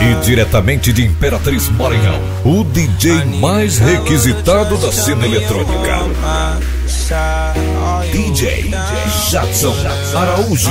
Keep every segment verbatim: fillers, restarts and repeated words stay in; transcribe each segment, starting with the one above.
E diretamente de Imperatriz Maranhão, o D J mais requisitado da cena eletrônica, D J Jadson Araújo.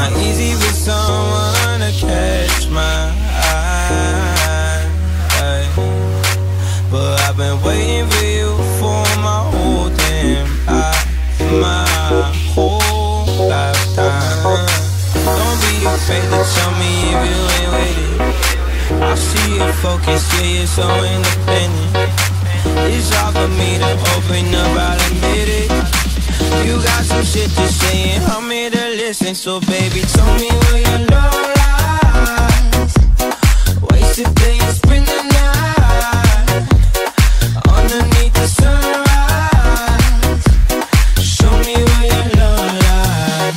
But I've been waiting for you for my whole damn life, my whole lifetime. Don't be afraid to tell me if you ain't with it. I see your focus, yeah, you're so independent. It's hard for me to open up, I'll admit it. You got some shit to say and I'm here to listen. So baby, tell me where your love lies. Wasted days, spend the night underneath the sunrise. Show me where your love lies.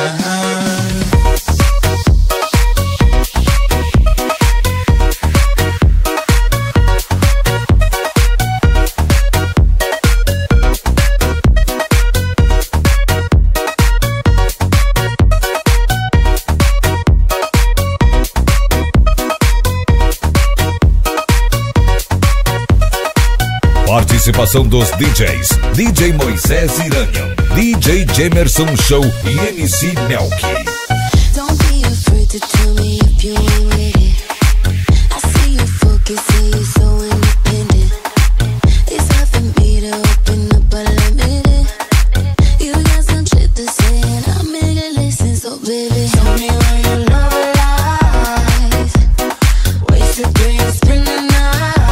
Participação dos D Js D J Moisés Iranian, D J Jamerson Show e M C Melky. Don't be afraid to tell me if you ain't with it. I see you focus and you're so independent. It's hard for me to open up, but I'll admit it. You got some shit to say and I'm here to listen. So baby, tell me where your love lies. Wasted days, spend the night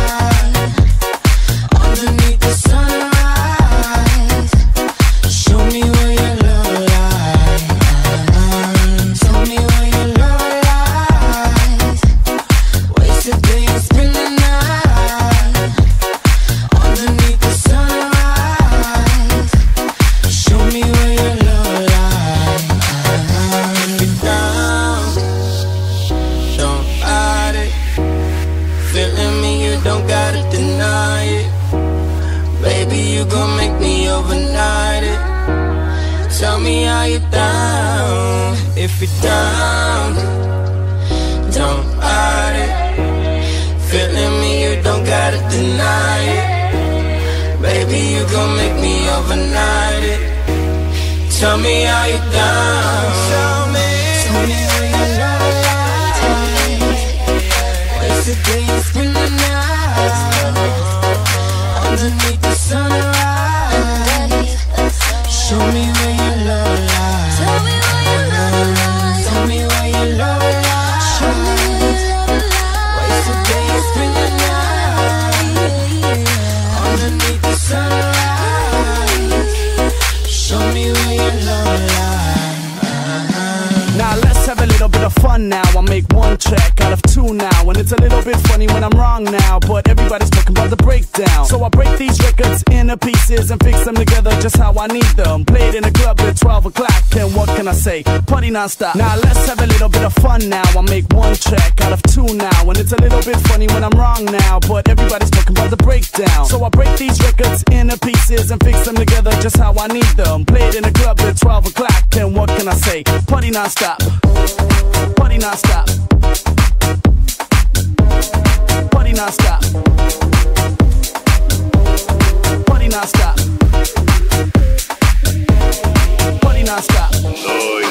underneath the sunrise. Show me where your love lies. Tell me where your love lies. Wasted days, spend the night underneath the sunrise. Show me where your love lies. Get down, don't hide it. Feeling me, you don't gotta deny it. Baby, you gon' make me overnight it. Tell me how you down. If you're down, don't hide it. Feeling me, you don't gotta deny it. Baby, you gon' make me overnight it. Tell me how you down. Tell me, tell me how you love lies. Wasted days, spend the night underneath the sunrise. Show me where your love lies. tell me where your love lies. Tell me where your love lies. Show me where your love lies. Wasted days, spend the night underneath the sunrise. Show me where your love lies. Now let's have a little bit of fun now. I'll make one track out of two now, and it's a little bit funny when I'm wrong now, but everybody's talking about the breakdown. So I break these records into pieces and fix them together just how I need them. Played in a club at twelve o'clock, and what can I say? Party non-stop. Now let's have a little bit of fun now. I'll make one track out of two now, and it's a little bit funny when I'm wrong now, but everybody's talking about the breakdown. So I break these records into pieces and fix them together just how I need them. Played in a club at twelve o'clock, and what can I say? Party non-stop. Party non-stop. Party non-stop. Party non-stop. Party non-stop.